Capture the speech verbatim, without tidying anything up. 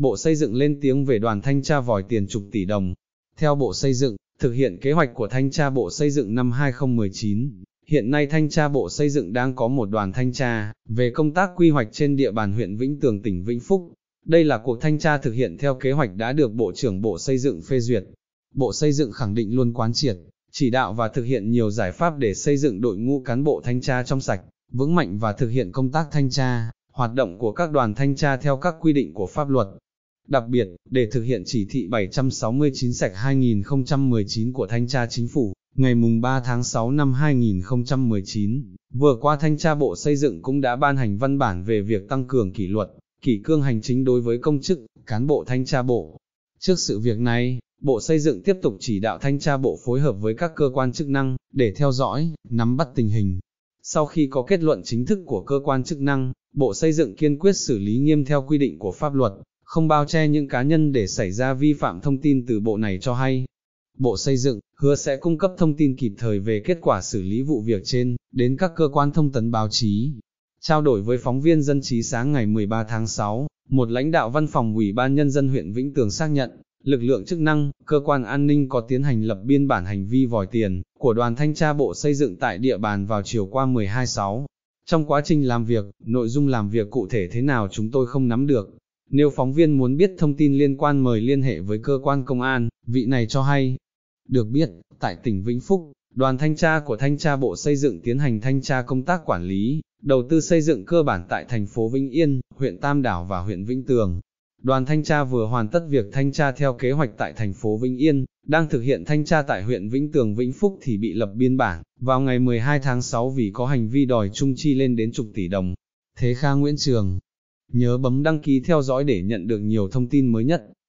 Bộ Xây dựng lên tiếng về đoàn thanh tra vòi tiền chục tỷ đồng. Theo Bộ Xây dựng, thực hiện kế hoạch của Thanh tra Bộ Xây dựng năm hai không một chín, hiện nay Thanh tra Bộ Xây dựng đang có một đoàn thanh tra về công tác quy hoạch trên địa bàn huyện Vĩnh Tường tỉnh Vĩnh Phúc. Đây là cuộc thanh tra thực hiện theo kế hoạch đã được Bộ trưởng Bộ Xây dựng phê duyệt. Bộ Xây dựng khẳng định luôn quán triệt, chỉ đạo và thực hiện nhiều giải pháp để xây dựng đội ngũ cán bộ thanh tra trong sạch, vững mạnh và thực hiện công tác thanh tra, hoạt động của các đoàn thanh tra theo các quy định của pháp luật. Đặc biệt, để thực hiện chỉ thị bảy trăm sáu mươi chín sạch hai nghìn không trăm mười chín của Thanh tra Chính phủ, ngày mùng ba tháng sáu năm hai nghìn không trăm mười chín, vừa qua Thanh tra Bộ Xây dựng cũng đã ban hành văn bản về việc tăng cường kỷ luật, kỷ cương hành chính đối với công chức, cán bộ thanh tra bộ. Trước sự việc này, Bộ Xây dựng tiếp tục chỉ đạo thanh tra bộ phối hợp với các cơ quan chức năng, để theo dõi, nắm bắt tình hình. Sau khi có kết luận chính thức của cơ quan chức năng, Bộ Xây dựng kiên quyết xử lý nghiêm theo quy định của pháp luật, không bao che những cá nhân để xảy ra vi phạm. Thông tin từ Bộ này cho hay, Bộ Xây dựng hứa sẽ cung cấp thông tin kịp thời về kết quả xử lý vụ việc trên, đến các cơ quan thông tấn báo chí. Trao đổi với phóng viên Dân trí sáng ngày mười ba tháng sáu, một lãnh đạo văn phòng Ủy ban Nhân dân huyện Vĩnh Tường xác nhận, lực lượng chức năng, cơ quan an ninh có tiến hành lập biên bản hành vi vòi tiền của đoàn thanh tra Bộ Xây dựng tại địa bàn vào chiều qua mười hai tháng sáu. Trong quá trình làm việc, nội dung làm việc cụ thể thế nào chúng tôi không nắm được. Nếu phóng viên muốn biết thông tin liên quan mời liên hệ với cơ quan công an, vị này cho hay. Được biết, tại tỉnh Vĩnh Phúc, đoàn thanh tra của Thanh tra Bộ Xây dựng tiến hành thanh tra công tác quản lý, đầu tư xây dựng cơ bản tại thành phố Vĩnh Yên, huyện Tam Đảo và huyện Vĩnh Tường. Đoàn thanh tra vừa hoàn tất việc thanh tra theo kế hoạch tại thành phố Vĩnh Yên, đang thực hiện thanh tra tại huyện Vĩnh Tường Vĩnh Phúc thì bị lập biên bản vào ngày mười hai tháng sáu vì có hành vi đòi chung chi lên đến chục tỷ đồng. Thế Kha Nguyễn Trường, nhớ bấm đăng ký theo dõi để nhận được nhiều thông tin mới nhất.